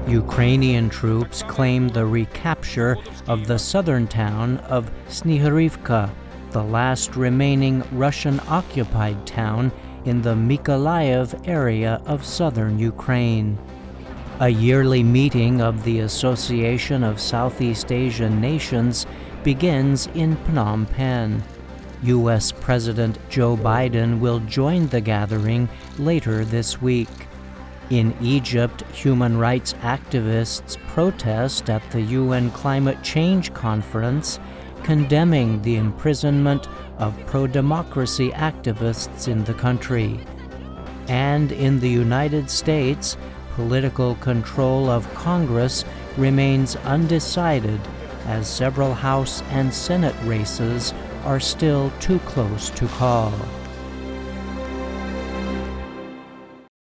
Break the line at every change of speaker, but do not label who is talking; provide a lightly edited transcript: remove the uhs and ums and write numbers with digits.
Ukrainian troops claim the recapture of the southern town of Snihurivka, the last remaining Russian-occupied town in the Mykolaiv area of southern Ukraine. A yearly meeting of the Association of Southeast Asian Nations begins in Phnom Penh. U.S. President Joe Biden will join the gathering later this week. In Egypt, human rights activists protest at the UN Climate Change Conference, condemning the imprisonment of pro-democracy activists in the country. And in the United States, political control of Congress remains undecided as several House and Senate races are still too close to call.